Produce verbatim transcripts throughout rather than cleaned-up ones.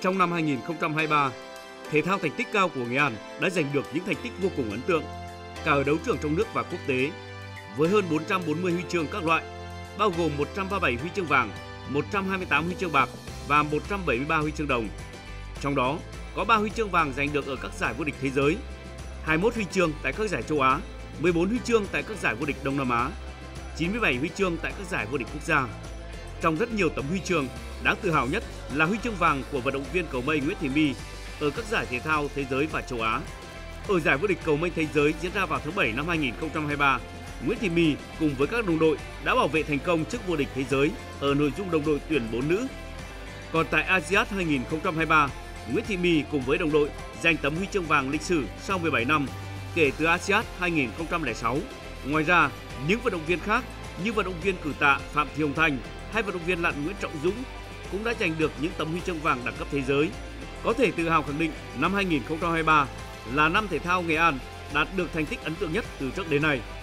Trong năm hai nghìn không trăm hai mươi ba, thể thao thành tích cao của Nghệ An đã giành được những thành tích vô cùng ấn tượng cả ở đấu trường trong nước và quốc tế, với hơn bốn trăm bốn mươi huy chương các loại, bao gồm một trăm ba mươi bảy huy chương vàng, một trăm hai mươi tám huy chương bạc và một trăm bảy mươi ba huy chương đồng. Trong đó, có ba huy chương vàng giành được ở các giải vô địch thế giới, hai mươi mốt huy chương tại các giải châu Á, mười bốn huy chương tại các giải vô địch Đông Nam Á, chín mươi bảy huy chương tại các giải vô địch quốc gia. Trong rất nhiều tấm huy chương, đáng tự hào nhất là huy chương vàng của vận động viên cầu mây Nguyễn Thị My ở các giải thể thao thế giới và châu Á. Ở giải vô địch cầu mây thế giới diễn ra vào tháng bảy năm hai nghìn không trăm hai mươi ba, Nguyễn Thị My cùng với các đồng đội đã bảo vệ thành công chức vô địch thế giới ở nội dung đồng đội tuyển bốn nữ. Còn tại a si át hai nghìn không trăm hai mươi ba, Nguyễn Thị My cùng với đồng đội giành tấm huy chương vàng lịch sử sau mười bảy năm kể từ a si át hai nghìn không trăm lẻ sáu. Ngoài ra, những vận động viên khác như vận động viên cử tạ Phạm Thị Hồng Thanh hay vận động viên lặn Nguyễn Trọng Dũng cũng đã giành được những tấm huy chương vàng đẳng cấp thế giới. Có thể tự hào khẳng định năm hai nghìn không trăm hai mươi ba là năm thể thao Nghệ An đạt được thành tích ấn tượng nhất từ trước đến nay.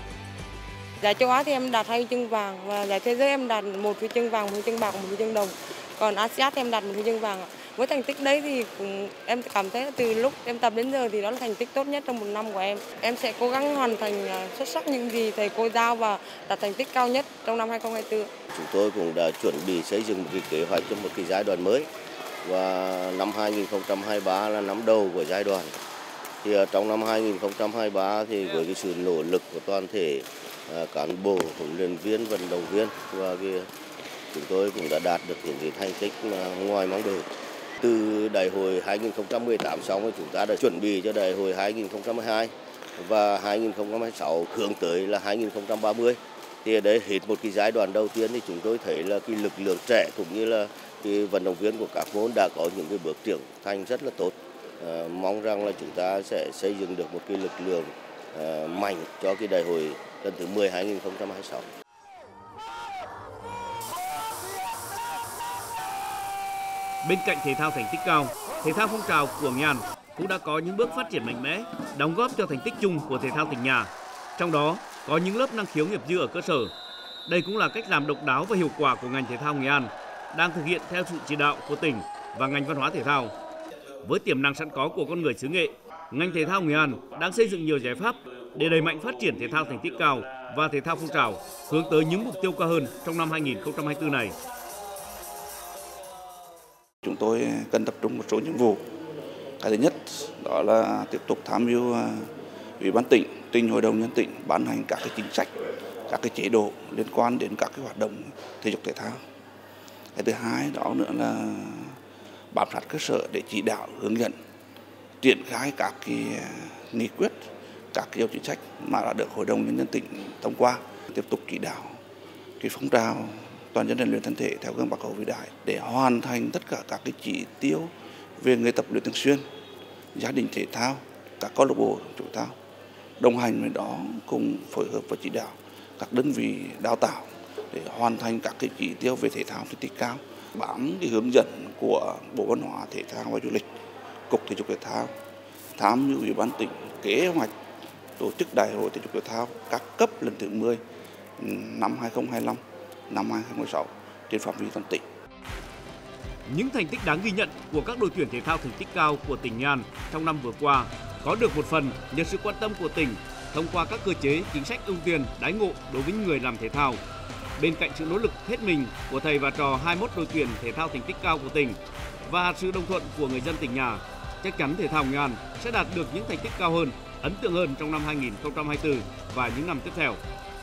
Giải châu Á thì em đạt hai huy chương vàng và giải thế giới em đạt một huy chương vàng, một huy chương bạc, một huy chương đồng. Còn a si át em đạt một huy chương vàng. Với thành tích đấy thì cũng, em cảm thấy từ lúc em tập đến giờ thì đó là thành tích tốt nhất trong một năm của em. Em sẽ cố gắng hoàn thành xuất sắc những gì thầy cô giao và đạt thành tích cao nhất trong năm hai nghìn không trăm hai mươi tư. Chúng tôi cũng đã chuẩn bị xây dựng một cái kế hoạch cho một cái giai đoạn mới, và năm hai nghìn không trăm hai mươi ba là năm đầu của giai đoạn. Thì trong năm hai nghìn không trăm hai mươi ba thì với cái sự nỗ lực của toàn thể cán bộ, huấn luyện viên, vận động viên và cái, chúng tôi cũng đã đạt được những cái thành tích ngoài mong đợi. Từ đại hội hai nghìn không trăm mười tám xong thì chúng ta đã chuẩn bị cho đại hội hai nghìn không trăm mười hai và hai nghìn không trăm hai mươi sáu hướng tới là hai nghìn không trăm ba mươi. Thì ở đây hết một cái giai đoạn đầu tiên thì chúng tôi thấy là cái lực lượng trẻ cũng như là cái vận động viên của các môn đã có những cái bước trưởng thành rất là tốt. À, mong rằng là chúng ta sẽ xây dựng được một cái lực lượng à, mạnh cho cái đại hội lần thứ mười hai nghìn không trăm hai mươi sáu. Bên cạnh thể thao thành tích cao, thể thao phong trào của Nghệ An cũng đã có những bước phát triển mạnh mẽ, đóng góp cho thành tích chung của thể thao tỉnh nhà. Trong đó có những lớp năng khiếu nghiệp dư ở cơ sở. Đây cũng là cách làm độc đáo và hiệu quả của ngành thể thao Nghệ An, đang thực hiện theo sự chỉ đạo của tỉnh và ngành văn hóa thể thao. Với tiềm năng sẵn có của con người xứ Nghệ, ngành thể thao Nghệ An đang xây dựng nhiều giải pháp để đẩy mạnh phát triển thể thao thành tích cao và thể thao phong trào, hướng tới những mục tiêu cao hơn trong năm hai nghìn không trăm hai mươi tư này. Chúng tôi cần tập trung một số nhiệm vụ. Cái thứ nhất đó là tiếp tục tham mưu Ủy ban tỉnh, trình Hội đồng nhân tỉnh ban hành các cái chính sách, các cái chế độ liên quan đến các cái hoạt động thể dục thể thao. Cái thứ hai đó nữa là bám sát cơ sở để chỉ đạo, hướng dẫn, triển khai các cái nghị quyết, các cái chính sách mà đã được Hội đồng nhân dân tỉnh thông qua. Tiếp tục chỉ đạo cái phong trào toàn dân rèn luyện thân thể theo gương Bác Hồ vĩ đại để hoàn thành tất cả các cái chỉ tiêu về người tập luyện thường xuyên, gia đình thể thao, các câu lạc bộ thể thao. Đồng hành với đó cùng phối hợp và chỉ đạo các đơn vị đào tạo để hoàn thành các cái chỉ tiêu về thể thao thành tích cao, bám cái hướng dẫn của Bộ Văn hóa, Thể thao và Du lịch, Cục Thể dục Thể thao, tham mưu Ủy ban tỉnh kế hoạch tổ chức Đại hội Thể dục Thể thao các cấp lần thứ mười năm hai nghìn không trăm hai mươi lăm, năm hai nghìn không trăm mười sáu trên phạm vi toàn tỉnh. Những thành tích đáng ghi nhận của các đội tuyển thể thao thành tích cao của tỉnh Nghệ An trong năm vừa qua có được một phần nhờ sự quan tâm của tỉnh thông qua các cơ chế chính sách ưu tiên đãi ngộ đối với người làm thể thao. Bên cạnh sự nỗ lực hết mình của thầy và trò hai mươi mốt đội tuyển thể thao thành tích cao của tỉnh và sự đồng thuận của người dân tỉnh nhà, chắc chắn thể thao Nghệ An sẽ đạt được những thành tích cao hơn, ấn tượng hơn trong năm hai nghìn không trăm hai mươi tư và những năm tiếp theo.